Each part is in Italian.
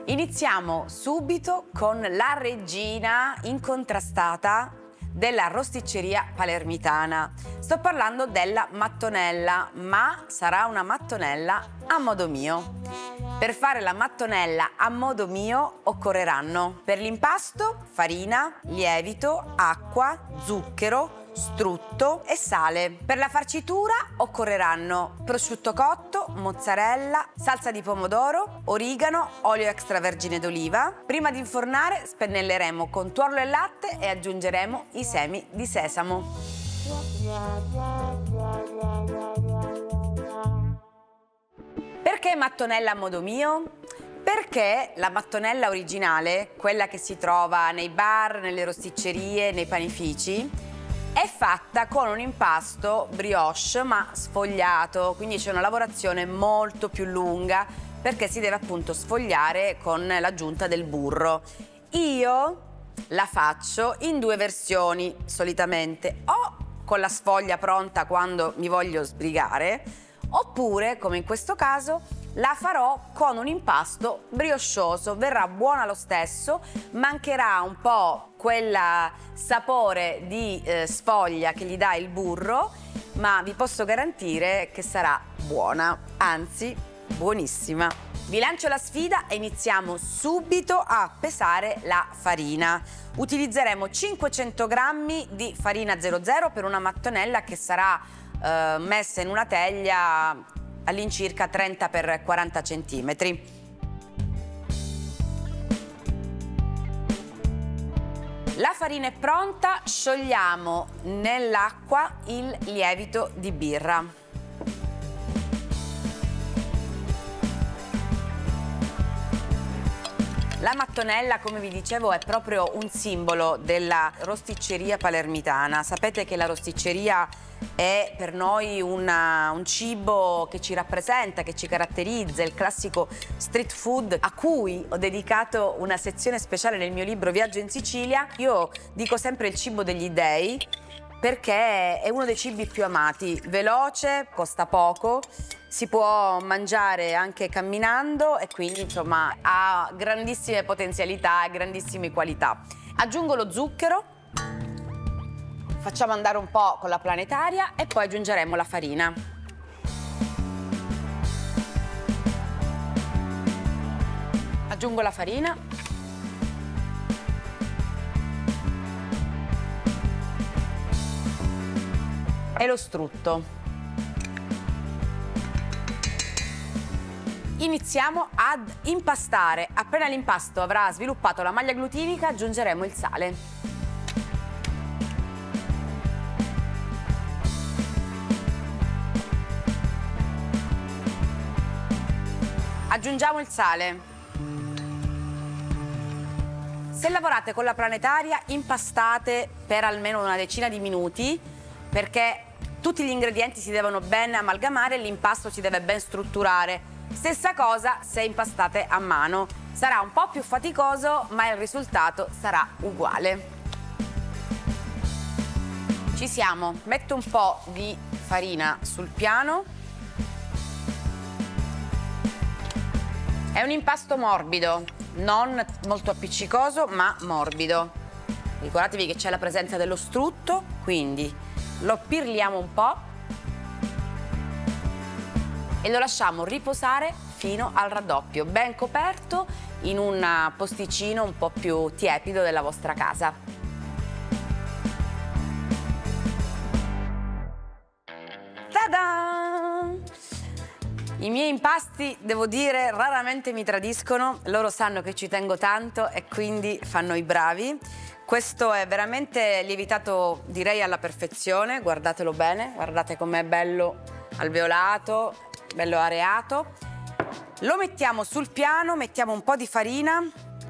Iniziamo subito con la regina incontrastata della rosticceria palermitana. Sto parlando della mattonella, ma sarà una mattonella a modo mio. Per fare la mattonella a modo mio occorreranno per l'impasto farina, lievito, acqua, zucchero, strutto e sale. Per la farcitura occorreranno prosciutto cotto, mozzarella, salsa di pomodoro, origano, olio extravergine d'oliva. Prima di infornare spennelleremo con tuorlo e latte e aggiungeremo i semi di sesamo. Perché mattonella a modo mio? Perché la mattonella originale, quella che si trova nei bar, nelle rosticcerie, nei panifici, è fatta con un impasto brioche ma sfogliato, quindi c'è una lavorazione molto più lunga perché si deve appunto sfogliare con l'aggiunta del burro. Io la faccio in due versioni solitamente, o con la sfoglia pronta quando mi voglio sbrigare, oppure, come in questo caso, la farò con un impasto brioccioso. Verrà buona lo stesso, mancherà un po' quel sapore di sfoglia che gli dà il burro, ma vi posso garantire che sarà buona, anzi buonissima. Vi lancio la sfida e iniziamo subito a pesare la farina. Utilizzeremo 500 grammi di farina 00 per una mattonella che sarà messa in una teglia all'incirca 30 x 40 cm. La farina è pronta, sciogliamo nell'acqua il lievito di birra. La mattonella, come vi dicevo, è proprio un simbolo della rosticceria palermitana. Sapete che la rosticceria è per noi un cibo che ci rappresenta, che ci caratterizza, il classico street food a cui ho dedicato una sezione speciale nel mio libro Viaggio in Sicilia. Io dico sempre il cibo degli dèi perché è uno dei cibi più amati, veloce, costa poco, si può mangiare anche camminando e quindi insomma ha grandissime potenzialità e grandissime qualità. Aggiungo lo zucchero, facciamo andare un po' con la planetaria e poi aggiungeremo la farina. Aggiungo la farina. E lo strutto. Iniziamo ad impastare. Appena l'impasto avrà sviluppato la maglia glutinica, aggiungeremo il sale. Aggiungiamo il sale. Se lavorate con la planetaria, impastate per almeno una decina di minuti perché tutti gli ingredienti si devono ben amalgamare e l'impasto si deve ben strutturare. Stessa cosa se impastate a mano. Sarà un po' più faticoso, ma il risultato sarà uguale. Ci siamo. Metto un po' di farina sul piano. È un impasto morbido, non molto appiccicoso, ma morbido. Ricordatevi che c'è la presenza dello strutto, quindi lo pirliamo un po' e lo lasciamo riposare fino al raddoppio, ben coperto in un posticino un po' più tiepido della vostra casa. Ta-da! I miei impasti, devo dire, raramente mi tradiscono, loro sanno che ci tengo tanto e quindi fanno i bravi. Questo è veramente lievitato, direi, alla perfezione, guardatelo bene, guardate com'è bello alveolato, bello areato. Lo mettiamo sul piano, mettiamo un po' di farina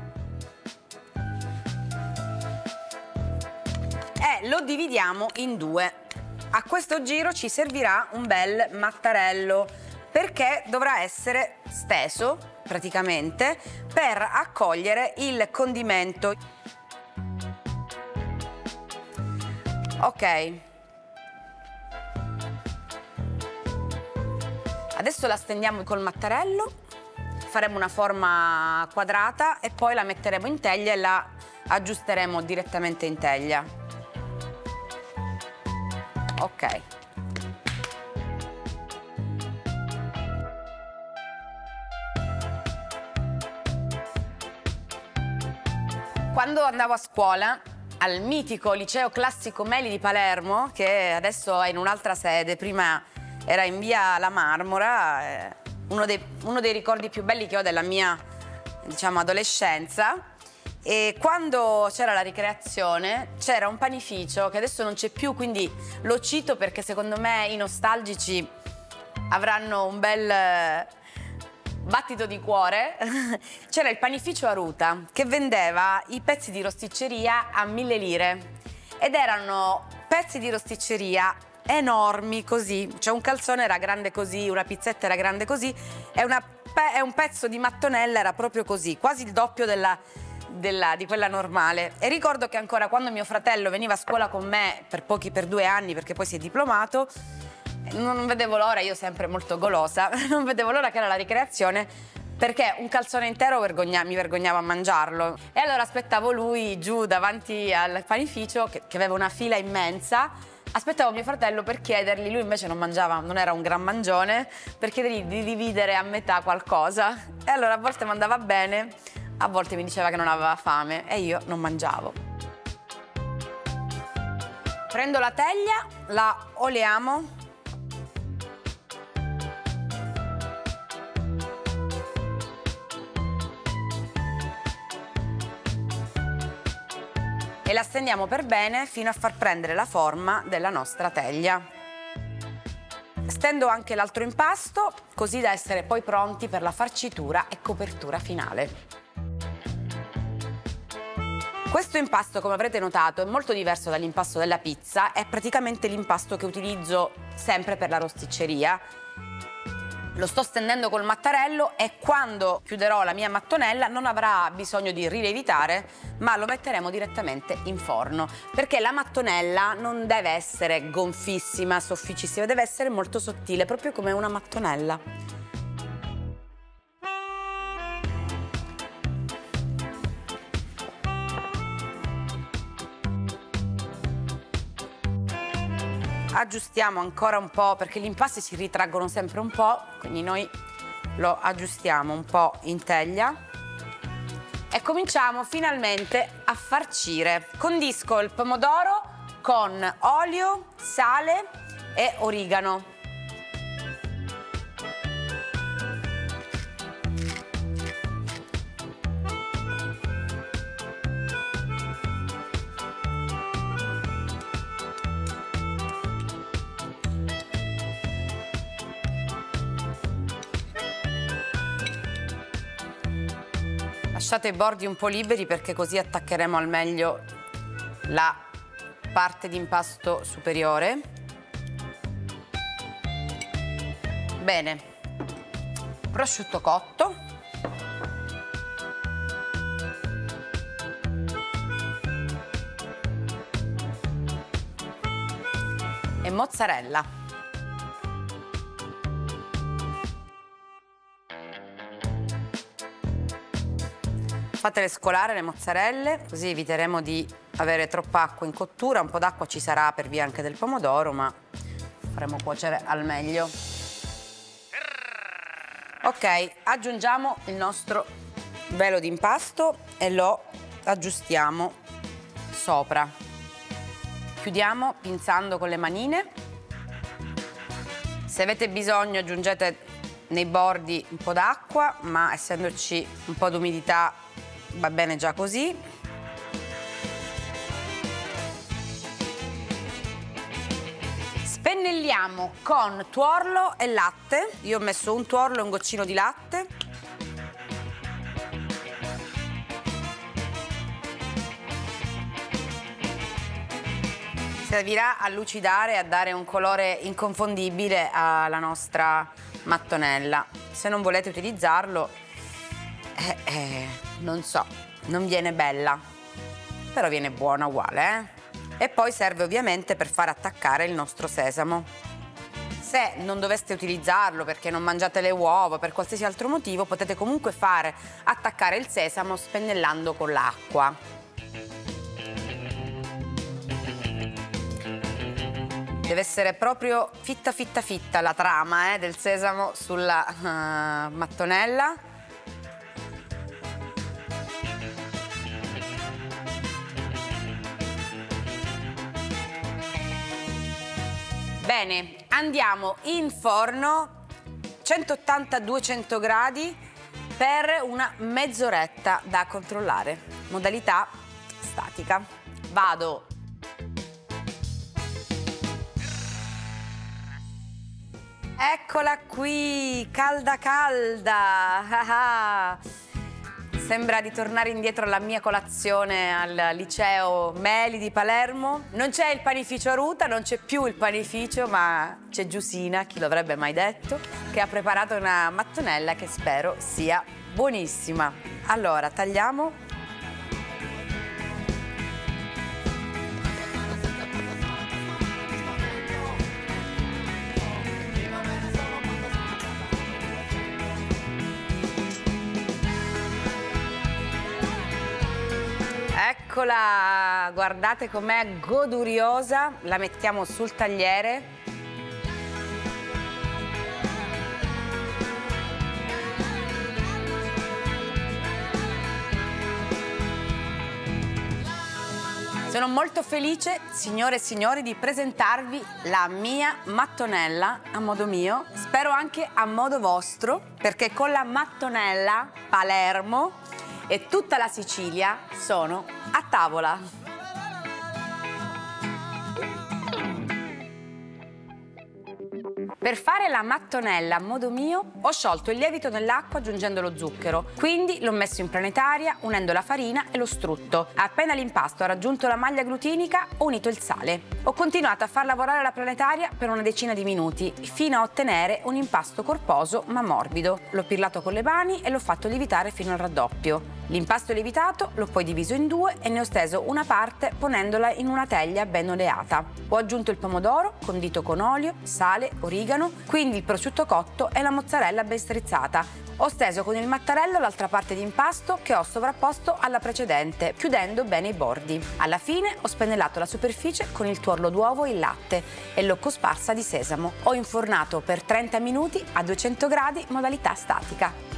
e lo dividiamo in due. A questo giro ci servirà un bel mattarello perché dovrà essere steso praticamente per accogliere il condimento. Ok. Adesso la stendiamo col mattarello faremo una forma quadrata e poi la metteremo in teglia e la aggiusteremo direttamente in teglia. Ok. Quando andavo a scuola al mitico liceo classico Meli di Palermo, che adesso è in un'altra sede, prima era in via La Marmora, uno dei ricordi più belli che ho della mia, diciamo, adolescenza. E quando c'era la ricreazione c'era un panificio che adesso non c'è più, quindi lo cito perché secondo me i nostalgici avranno un bel battito di cuore. C'era il panificio Aruta che vendeva i pezzi di rosticceria a 1000 lire ed erano pezzi di rosticceria enormi così, cioè un calzone era grande così, una pizzetta era grande così e un pezzo di mattonella era proprio così, quasi il doppio di quella normale. E ricordo che ancora quando mio fratello veniva a scuola con me per 2 anni, perché poi si è diplomato, non vedevo l'ora, io sempre molto golosa, non vedevo l'ora che era la ricreazione, perché un calzone intero mi vergognavo a mangiarlo. E allora aspettavo lui giù davanti al panificio, che aveva una fila immensa, aspettavo mio fratello per chiedergli, lui invece non mangiava, non era un gran mangione, per chiedergli di dividere a metà qualcosa. E allora a volte mi andava bene, a volte mi diceva che non aveva fame e io non mangiavo. Prendo la teglia, la oliamo. E la stendiamo per bene fino a far prendere la forma della nostra teglia. Stendo anche l'altro impasto, così da essere poi pronti per la farcitura e copertura finale. Questo impasto, come avrete notato, è molto diverso dall'impasto della pizza, è praticamente l'impasto che utilizzo sempre per la rosticceria. Lo sto stendendo col mattarello e quando chiuderò la mia mattonella non avrà bisogno di rilevitare, ma lo metteremo direttamente in forno, perché la mattonella non deve essere gonfissima, sofficissima, deve essere molto sottile, proprio come una mattonella. Aggiustiamo ancora un po' perché gli impasti si ritraggono sempre un po', quindi noi lo aggiustiamo un po' in teglia e cominciamo finalmente a farcire. Condisco il pomodoro con olio, sale e origano. Lasciate i bordi un po' liberi perché così attaccheremo al meglio la parte di impasto superiore. Bene, prosciutto cotto. E mozzarella. Fatele scolare le mozzarelle, così eviteremo di avere troppa acqua in cottura. Un po' d'acqua ci sarà per via anche del pomodoro, ma faremo cuocere al meglio. Ok, aggiungiamo il nostro velo di impasto e lo aggiustiamo sopra. Chiudiamo pinzando con le manine. Se avete bisogno aggiungete nei bordi un po' d'acqua, ma essendoci un po' d'umidità va bene già così. Spennelliamo con tuorlo e latte. Io ho messo un tuorlo e un goccino di latte. Servirà a lucidare e a dare un colore inconfondibile alla nostra mattonella. Se non volete utilizzarlo, non so, non viene bella, però viene buona uguale, E poi serve ovviamente per far attaccare il nostro sesamo. Se non doveste utilizzarlo perché non mangiate le uova, per qualsiasi altro motivo, potete comunque fare attaccare il sesamo spennellando con l'acqua. Deve essere proprio fitta fitta fitta la trama del sesamo sulla mattonella. Bene, andiamo in forno 180-200 gradi per una mezz'oretta da controllare. Modalità statica. Vado. Eccola qui, calda calda. Sembra di tornare indietro alla mia colazione al liceo Meli di Palermo. Non c'è il panificio a Ruta, non c'è più il panificio, ma c'è Giusina, chi lo avrebbe mai detto, che ha preparato una mattonella che spero sia buonissima. Allora, tagliamo. Eccola, guardate com'è goduriosa, la mettiamo sul tagliere. Sono molto felice, signore e signori, di presentarvi la mia mattonella a modo mio, spero anche a modo vostro, perché con la mattonella Palermo e tutta la Sicilia sono a tavola. Per fare la mattonella a modo mio ho sciolto il lievito nell'acqua aggiungendo lo zucchero, quindi l'ho messo in planetaria unendo la farina e lo strutto. Appena l'impasto ha raggiunto la maglia glutinica ho unito il sale. Ho continuato a far lavorare la planetaria per una decina di minuti fino a ottenere un impasto corposo ma morbido. L'ho pirlato con le mani e l'ho fatto lievitare fino al raddoppio. L'impasto lievitato l'ho poi diviso in due e ne ho steso una parte ponendola in una teglia ben oleata. Ho aggiunto il pomodoro condito con olio, sale, origano, quindi il prosciutto cotto e la mozzarella ben strizzata. Ho steso con il mattarello l'altra parte di impasto che ho sovrapposto alla precedente, chiudendo bene i bordi. Alla fine ho spennellato la superficie con il tuorlo d'uovo e il latte e l'ho cosparsa di sesamo. Ho infornato per 30 minuti a 200 gradi modalità statica.